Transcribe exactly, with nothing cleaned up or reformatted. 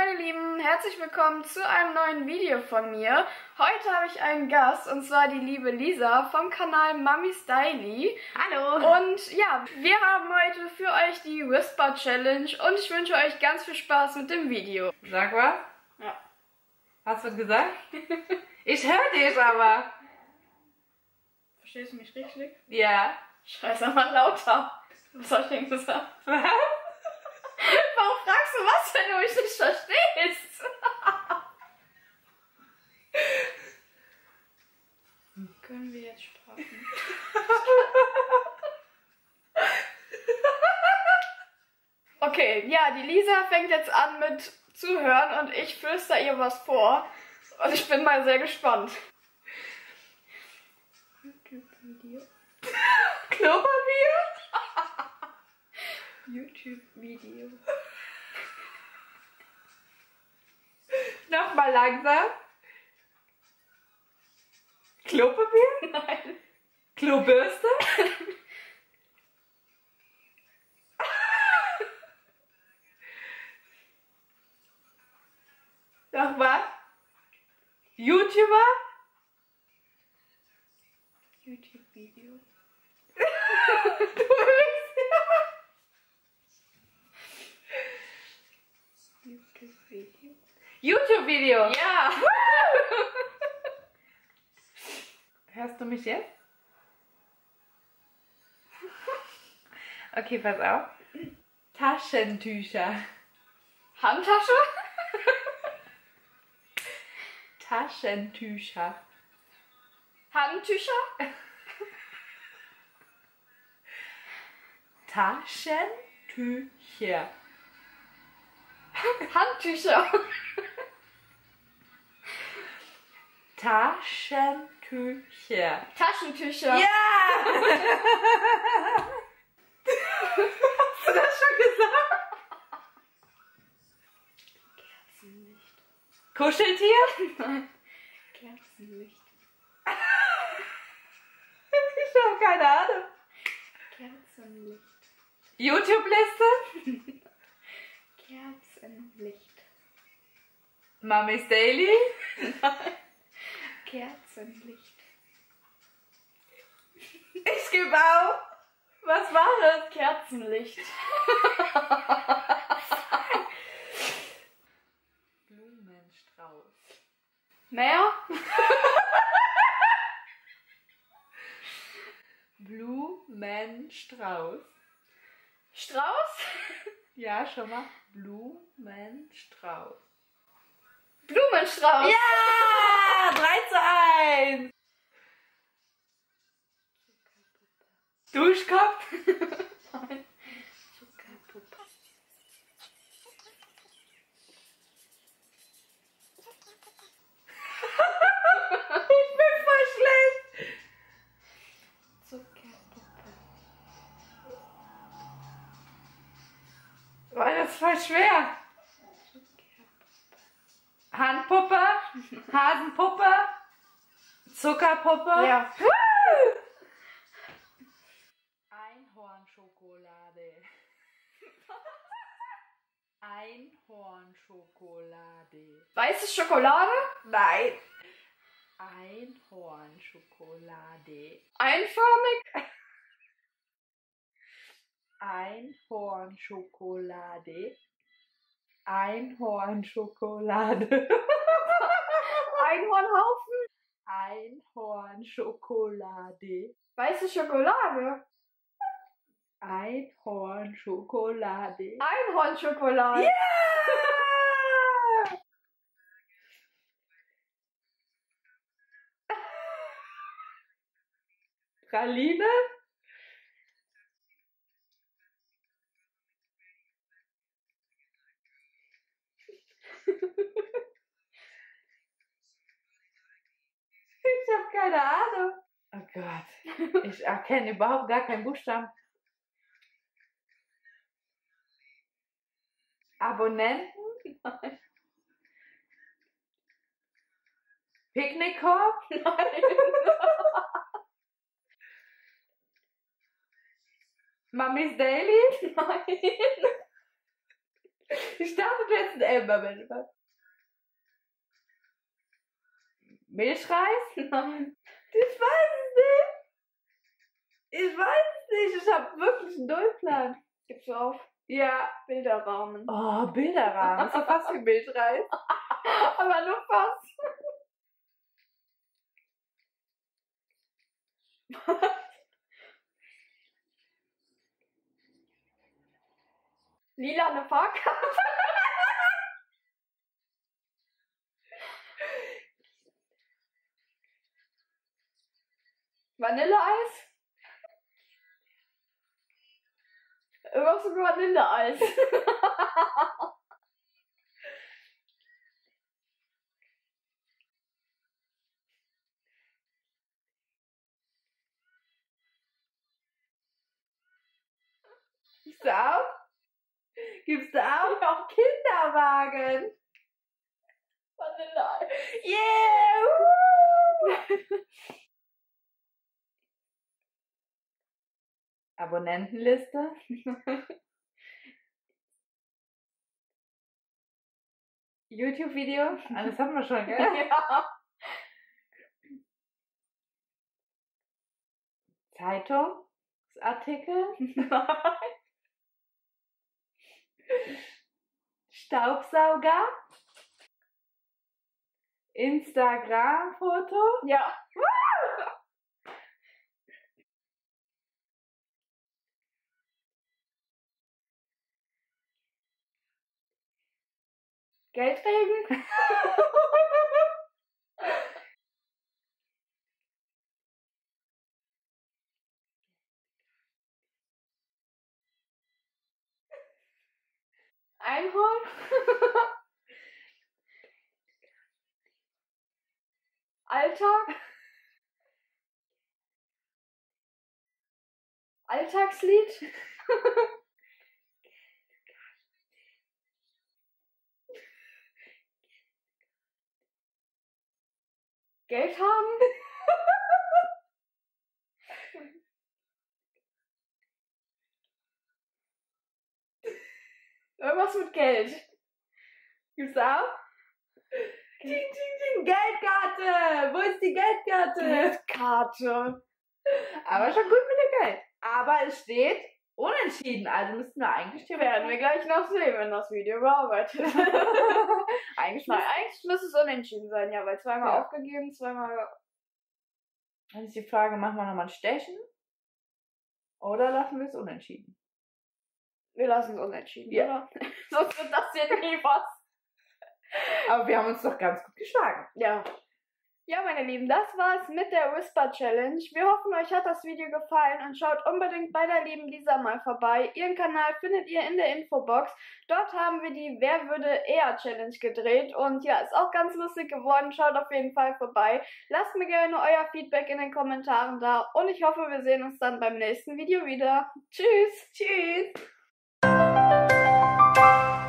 meine Lieben, herzlich willkommen zu einem neuen Video von mir. Heute habe ich einen Gast und zwar die liebe Lisa vom Kanal Mami's Daily. Hallo! Und ja, wir haben heute für euch die Whisper Challenge und ich wünsche euch ganz viel Spaß mit dem Video. Sag was? Ja. Hast du gesagt? Ich höre dich aber. Verstehst du mich richtig? Ja. Scheiße, mal lauter. Was soll ich denn gesagt? Was? Warum fragst du was, wenn du mich nicht verstehst? Können wir jetzt starten? Okay, ja, die Lisa fängt jetzt an mit Zuhören und ich flüster ihr was vor. Und ich bin mal sehr gespannt. YouTube-Video. Klopapier? YouTube-Video. Nochmal langsam. Klopapier? Nein. Klobürste? Nochmal. YouTuber? YouTube-Video. Du bist YouTube-Video. YouTube-Video. Ja! Hörst du mich jetzt? Okay, pass auf. Taschentücher. Handtasche? Taschentücher. Handtücher? Taschentücher. Handtücher. Taschentücher. Taschentücher. Ja! Hast du das schon gesagt? Kerzenlicht. Kuscheltier? Nein. Kerzenlicht. Ich habe keine Ahnung. Kerzenlicht. YouTube-Liste? Kerzenlicht. Mami's Daily? Kerzenlicht. Ich gebe auf. Was war das? Kerzenlicht. Blumenstrauß. Mehr? Blumenstrauß. Strauß? Ja, schon mal. Blumenstrauß. Blumenstrauß. Ja! drei zu eins. Duschkopf? Nein. Zuckerpuppe. Ich bin voll schlecht. Zuckerpuppe. War das voll schwer. Handpuppe, Hasenpuppe, Zuckerpuppe. Ja. Einhornschokolade. Einhornschokolade. Weiße Schokolade? Nein. Einhornschokolade. Einförmig? Einhornschokolade. Einhornschokolade. Einhornhaufen? Einhornschokolade. Weiße Schokolade? Einhornschokolade. Einhornschokolade. Ja! Praline? Ich habe keine Ahnung. Oh Gott. Ich erkenne überhaupt gar keinen Buchstaben. Abonnenten? Nein. Picknickkorb? Nein. Mami's Daily? Nein. Ich dachte, du hättest ein M am Ende. Milchreis? Ich weiß es nicht. Ich weiß es nicht. Ich habe wirklich einen Nullplan. Gibst du auf? Ja. Bilderrahmen. Oh, Bilderrahmen. Das ist doch fast wie Milchreis. Aber nur fast. Lila eine Fahrkarte. Vanilleeis. Irgendwas mit Vanilleeis. Gibst du auf? Gibst du auf? Ja. Kinderwagen. Vanilleeis. Yeah! Woo! Abonnentenliste. YouTube-Video. Alles haben wir schon, gell? Ja. Zeitungsartikel. Staubsauger. Instagram-Foto. Ja. Geldregen. Einhorn. Alltag. Alltagslied. Geld haben. Irgendwas mit Geld. Gibt's auch? Ding, ding, ding. Geldkarte. Wo ist die Geldkarte? Geldkarte. Aber schon gut mit dem Geld. Aber es steht unentschieden. Also müssten wir eigentlich Die werden wir gleich noch sehen, wenn das Video bearbeitet ist. eigentlich Nein, müssen- eigentlich muss es unentschieden sein, ja, weil zweimal Ja. aufgegeben, zweimal. Dann ist die Frage, machen wir nochmal ein Stechen? Oder lassen wir es unentschieden? Wir lassen es unentschieden, Ja. oder? Sonst wird das hier nie was. Aber wir haben uns doch ganz gut geschlagen. Ja. Ja, meine Lieben, das war's mit der Whisper Challenge. Wir hoffen, euch hat das Video gefallen und schaut unbedingt bei der lieben Lisa mal vorbei. Ihren Kanal findet ihr in der Infobox. Dort haben wir die Wer würde eher Challenge gedreht und ja, ist auch ganz lustig geworden. Schaut auf jeden Fall vorbei. Lasst mir gerne euer Feedback in den Kommentaren da und ich hoffe, wir sehen uns dann beim nächsten Video wieder. Tschüss! Tschüss!